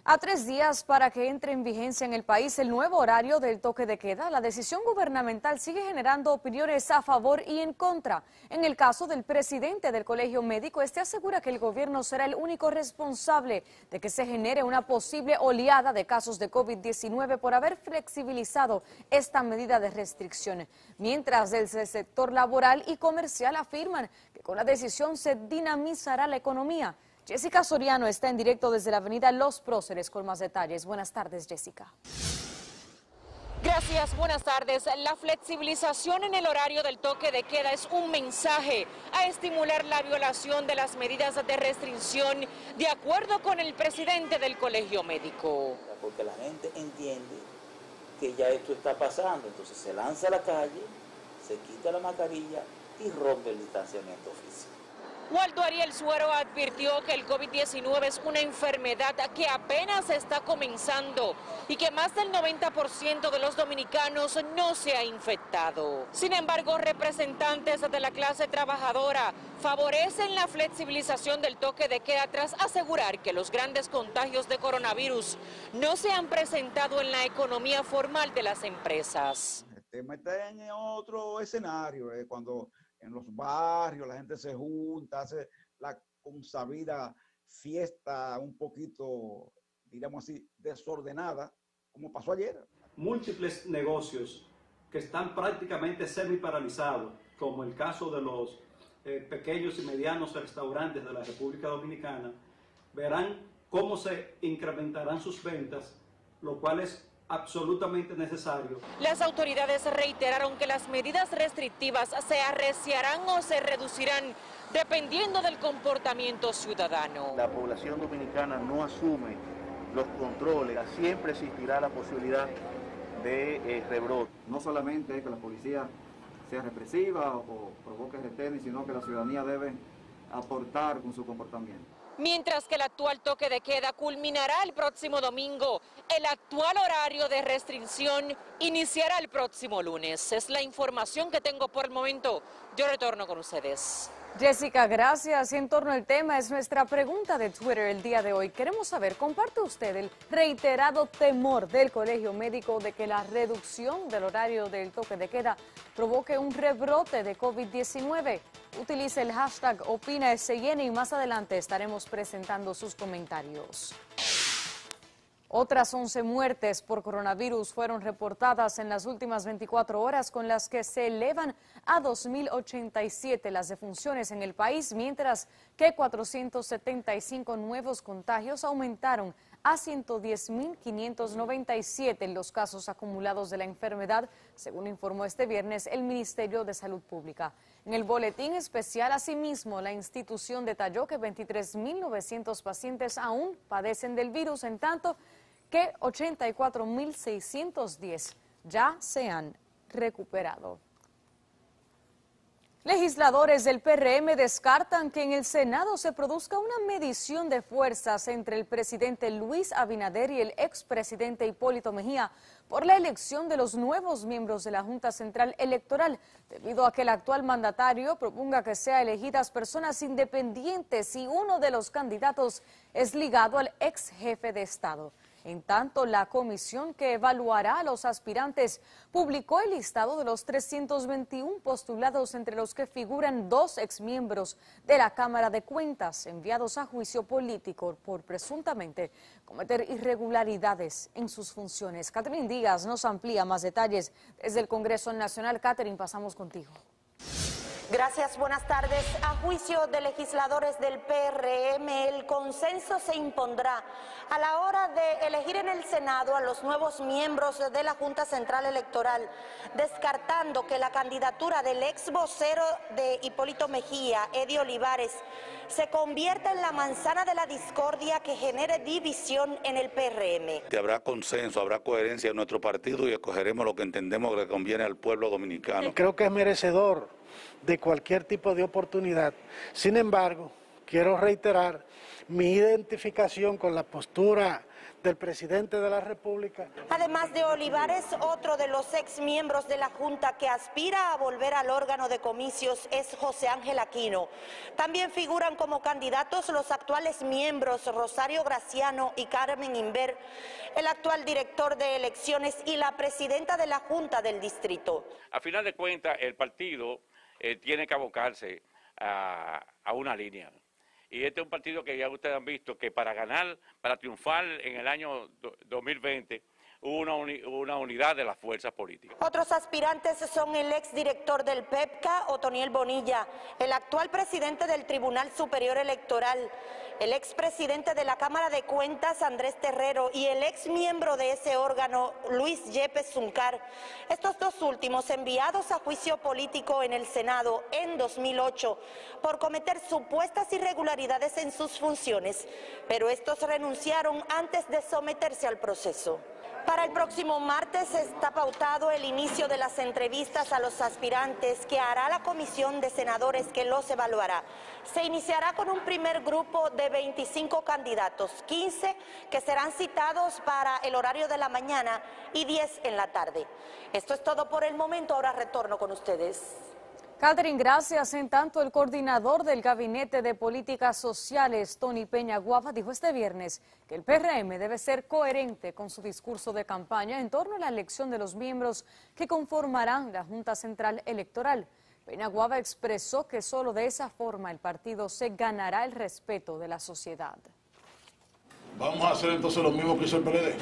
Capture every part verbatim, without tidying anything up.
A tres días para que entre en vigencia en el país el nuevo horario del toque de queda, la decisión gubernamental sigue generando opiniones a favor y en contra. En el caso del presidente del Colegio Médico, este asegura que el gobierno será el único responsable de que se genere una posible oleada de casos de COVID diecinueve por haber flexibilizado esta medida de restricción. Mientras desde el sector laboral y comercial afirman que con la decisión se dinamizará la economía. Jessica Soriano está en directo desde la avenida Los Próceres con más detalles. Buenas tardes, Jessica. Gracias, buenas tardes. La flexibilización en el horario del toque de queda es un mensaje a estimular la violación de las medidas de restricción, de acuerdo con el presidente del Colegio Médico. Porque la gente entiende que ya esto está pasando, entonces se lanza a la calle, se quita la mascarilla y rompe el distanciamiento físico. Waldo Ariel Suero advirtió que el COVID diecinueve es una enfermedad que apenas está comenzando y que más del noventa por ciento de los dominicanos no se ha infectado. Sin embargo, representantes de la clase trabajadora favorecen la flexibilización del toque de queda tras asegurar que los grandes contagios de coronavirus no se han presentado en la economía formal de las empresas. El tema está en otro escenario, eh, cuando en los barrios la gente se junta, hace la consabida fiesta un poquito, digamos así, desordenada, como pasó ayer. Múltiples negocios que están prácticamente semi-paralizados, como el caso de los eh, pequeños y medianos restaurantes de la República Dominicana, verán cómo se incrementarán sus ventas, lo cual es absolutamente necesario. Las autoridades reiteraron que las medidas restrictivas se arreciarán o se reducirán dependiendo del comportamiento ciudadano. La población dominicana no asume los controles, siempre existirá la posibilidad de eh, rebrote. No solamente que la policía sea represiva o provoque retenes, sino que la ciudadanía debe aportar con su comportamiento. Mientras que el actual toque de queda culminará el próximo domingo, el actual horario de restricción iniciará el próximo lunes. Es la información que tengo por el momento. Yo retorno con ustedes. Jessica, gracias. Y en torno al tema es nuestra pregunta de Twitter el día de hoy. Queremos saber, ¿comparte usted el reiterado temor del Colegio Médico de que la reducción del horario del toque de queda provoque un rebrote de COVID diecinueve? Utilice el hashtag OpinaSN y más adelante estaremos presentando sus comentarios. Otras once muertes por coronavirus fueron reportadas en las últimas veinticuatro horas, con las que se elevan a dos mil ochenta y siete las defunciones en el país, mientras que cuatrocientos setenta y cinco nuevos contagios aumentaron a ciento diez mil quinientos noventa y siete los casos acumulados de la enfermedad, según informó este viernes el Ministerio de Salud Pública. En el boletín especial, asimismo, la institución detalló que veintitrés mil novecientos pacientes aún padecen del virus, en tanto que ochenta y cuatro mil seiscientos diez ya se han recuperado. Legisladores del P R M descartan que en el Senado se produzca una medición de fuerzas entre el presidente Luis Abinader y el expresidente Hipólito Mejía por la elección de los nuevos miembros de la Junta Central Electoral, debido a que el actual mandatario proponga que sean elegidas personas independientes y uno de los candidatos es ligado al ex jefe de Estado. En tanto, la comisión que evaluará a los aspirantes publicó el listado de los trescientos veintiún postulados, entre los que figuran dos exmiembros de la Cámara de Cuentas enviados a juicio político por presuntamente cometer irregularidades en sus funciones. Catherine Díaz nos amplía más detalles desde el Congreso Nacional. Catherine, pasamos contigo. Gracias, buenas tardes. A juicio de legisladores del P R M, el consenso se impondrá a la hora de elegir en el Senado a los nuevos miembros de la Junta Central Electoral, descartando que la candidatura del ex vocero de Hipólito Mejía, Eddie Olivares, se convierta en la manzana de la discordia que genere división en el P R M. Que habrá consenso, habrá coherencia en nuestro partido y escogeremos lo que entendemos que le conviene al pueblo dominicano. Creo que es merecedor de cualquier tipo de oportunidad. Sin embargo, quiero reiterar mi identificación con la postura del presidente de la República. Además de Olivares, otro de los ex miembros de la Junta que aspira a volver al órgano de comicios es José Ángel Aquino. También figuran como candidatos los actuales miembros Rosario Graciano y Carmen Inver, el actual director de elecciones y la presidenta de la Junta del Distrito. A final de cuentas, el partido eh, tiene que abocarse a, a una línea. Y este es un partido que ya ustedes han visto que para ganar, para triunfar en el año dos mil veinte, hubo una, uni, una unidad de las fuerzas políticas. Otros aspirantes son el exdirector del P E P C A, Otoniel Bonilla, el actual presidente del Tribunal Superior Electoral, el expresidente de la Cámara de Cuentas, Andrés Terrero, y el ex miembro de ese órgano, Luis Yepes Zuncar. Estos dos últimos enviados a juicio político en el Senado en dos mil ocho por cometer supuestas irregularidades en sus funciones, pero estos renunciaron antes de someterse al proceso. Para el próximo martes está pautado el inicio de las entrevistas a los aspirantes que hará la comisión de senadores que los evaluará. Se iniciará con un primer grupo de veinticinco candidatos, quince que serán citados para el horario de la mañana y diez en la tarde. Esto es todo por el momento, ahora retorno con ustedes. Catherine, gracias. En tanto, el coordinador del Gabinete de Políticas Sociales, Tony Peña Guava, dijo este viernes que el P R M debe ser coherente con su discurso de campaña en torno a la elección de los miembros que conformarán la Junta Central Electoral. Peña Guava expresó que solo de esa forma el partido se ganará el respeto de la sociedad. Vamos a hacer entonces lo mismo que hizo el P L D,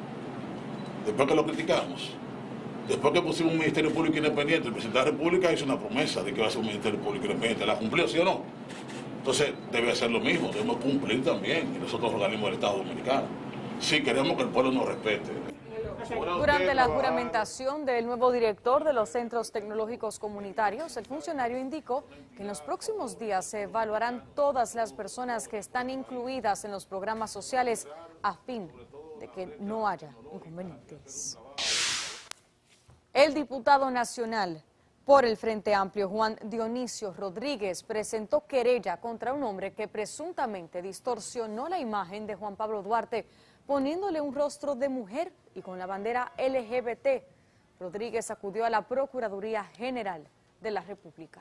después que lo criticamos. Después que pusimos un Ministerio Público Independiente, el presidente de la República hizo una promesa de que iba a ser un Ministerio Público Independiente. ¿La cumplió, sí o no? Entonces debe hacer lo mismo, debemos cumplir también y nosotros organismos del Estado Dominicano, si queremos que el pueblo nos respete. Durante la juramentación del nuevo director de los Centros Tecnológicos Comunitarios, el funcionario indicó que en los próximos días se evaluarán todas las personas que están incluidas en los programas sociales a fin de que no haya inconvenientes. El diputado nacional por el Frente Amplio, Juan Dionisio Rodríguez, presentó querella contra un hombre que presuntamente distorsionó la imagen de Juan Pablo Duarte, poniéndole un rostro de mujer y con la bandera L G B T. Rodríguez acudió a la Procuraduría General de la República.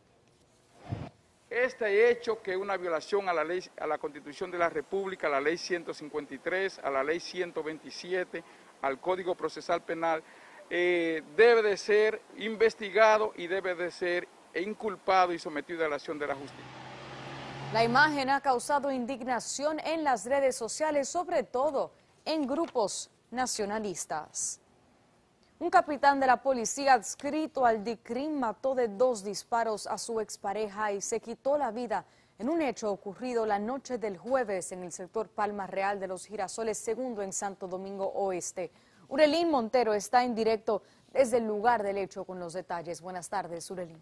Este hecho, que es una violación a la ley, a la Constitución de la República, a la ley ciento cincuenta y tres, a la ley ciento veintisiete, al Código Procesal Penal, Eh, debe de ser investigado y debe de ser inculpado y sometido a la acción de la justicia. La imagen ha causado indignación en las redes sociales, sobre todo en grupos nacionalistas. Un capitán de la policía adscrito al DICRIM mató de dos disparos a su expareja y se quitó la vida en un hecho ocurrido la noche del jueves en el sector Palma Real de los Girasoles segundo en Santo Domingo Oeste. Urelín Montero está en directo desde el lugar del hecho con los detalles. Buenas tardes, Urelín.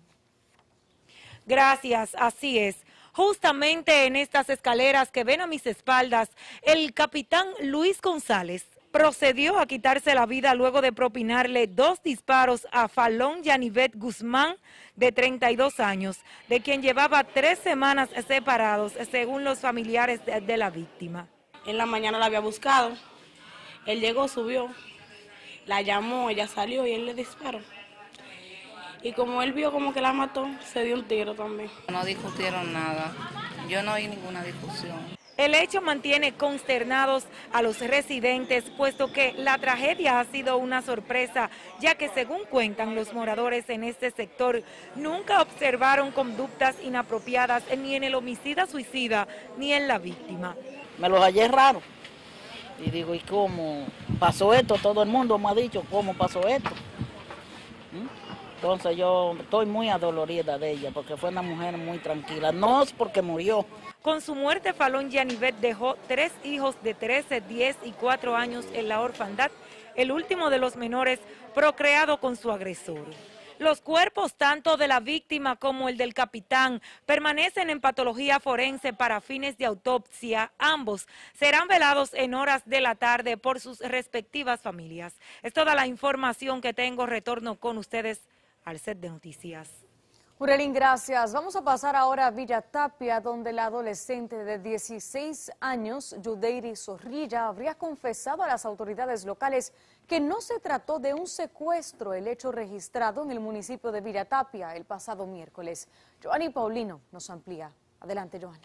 Gracias, así es. Justamente en estas escaleras que ven a mis espaldas, el capitán Luis González procedió a quitarse la vida luego de propinarle dos disparos a Falón Yanivet Guzmán, de treinta y dos años, de quien llevaba tres semanas separados, según los familiares de, de la víctima. En la mañana la había buscado, él llegó, subió, la llamó, ella salió y él le disparó. Y como él vio como que la mató, se dio un tiro también. No discutieron nada, yo no oí ninguna discusión. El hecho mantiene consternados a los residentes, puesto que la tragedia ha sido una sorpresa, ya que según cuentan los moradores en este sector, nunca observaron conductas inapropiadas ni en el homicida suicida ni en la víctima. Me los hallé raro. Y digo, ¿y cómo pasó esto? Todo el mundo me ha dicho cómo pasó esto. Entonces yo estoy muy adolorida de ella, porque fue una mujer muy tranquila. No es porque murió. Con su muerte, Falón Yanivet dejó tres hijos de trece, diez y cuatro años en la orfandad, el último de los menores procreado con su agresor. Los cuerpos tanto de la víctima como el del capitán permanecen en patología forense para fines de autopsia. Ambos serán velados en horas de la tarde por sus respectivas familias. Es toda la información que tengo. Retorno con ustedes al set de noticias. Urelín, gracias. Vamos a pasar ahora a Villa Tapia, donde la adolescente de dieciséis años, Yudeiri Zorrilla, habría confesado a las autoridades locales que no se trató de un secuestro, el hecho registrado en el municipio de Villa Tapia el pasado miércoles. Joanny Paulino nos amplía. Adelante, Joanny.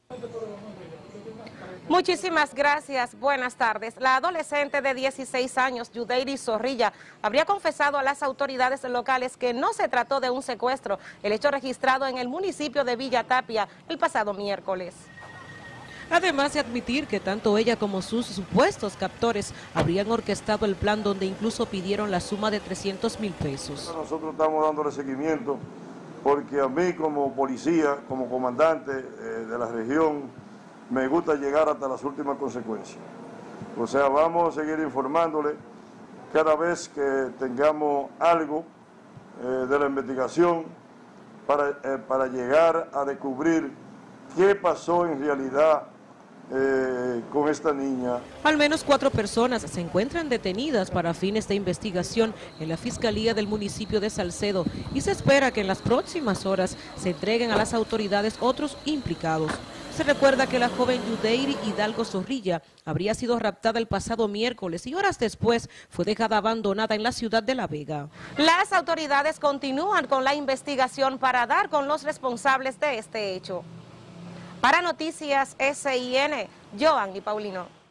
Muchísimas gracias. Buenas tardes. La adolescente de dieciséis años, Yudeiri Zorrilla, habría confesado a las autoridades locales que no se trató de un secuestro, el hecho registrado en el municipio de Villa Tapia el pasado miércoles. Además de admitir que tanto ella como sus supuestos captores habrían orquestado el plan donde incluso pidieron la suma de trescientos mil pesos. Nosotros estamos dándole seguimiento porque a mí como policía, como comandante eh, de la región, me gusta llegar hasta las últimas consecuencias. O sea, vamos a seguir informándole cada vez que tengamos algo eh, de la investigación para, eh, para llegar a descubrir qué pasó en realidad eh, con esta niña. Al menos cuatro personas se encuentran detenidas para fines de investigación en la Fiscalía del municipio de Salcedo y se espera que en las próximas horas se entreguen a las autoridades otros implicados. Se recuerda que la joven Yudeiri Hidalgo Zorrilla habría sido raptada el pasado miércoles y horas después fue dejada abandonada en la ciudad de La Vega. Las autoridades continúan con la investigación para dar con los responsables de este hecho. Para Noticias S I N, Joanny Paulino.